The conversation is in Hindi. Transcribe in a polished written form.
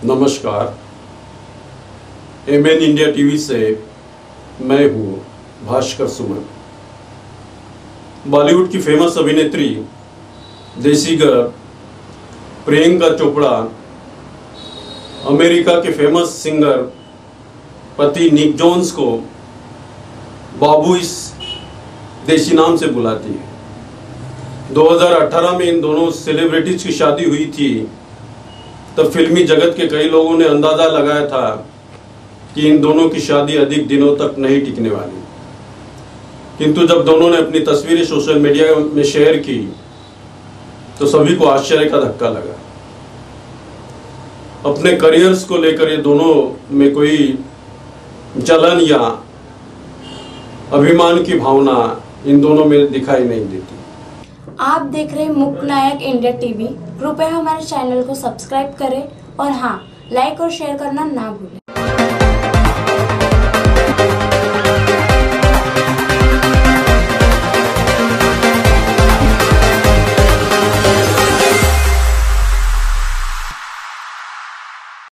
नमस्कार। एमएन इंडिया टीवी से मैं हूँ भास्कर सुमन। बॉलीवुड की फेमस अभिनेत्री देसी गर्ल प्रियंका चोपड़ा अमेरिका के फेमस सिंगर पति निक जोन्स को बाबू इस देसी नाम से बुलाती है। 2018 में इन दोनों सेलिब्रिटीज की शादी हुई थी, तब फिल्मी जगत के कई लोगों ने अंदाजा लगाया था कि इन दोनों की शादी अधिक दिनों तक नहीं टिकने वाली। किंतु जब दोनों ने अपनी तस्वीरें सोशल मीडिया में शेयर की तो सभी को आश्चर्य का धक्का लगा। अपने करियर्स को लेकर ये दोनों में कोई जलन या अभिमान की भावना इन दोनों में दिखाई नहीं देती। आप देख रहे मुख्य नायक इंडिया टीवी। कृपया हमारे चैनल को सब्सक्राइब करें और हाँ, लाइक और शेयर करना ना भूलें।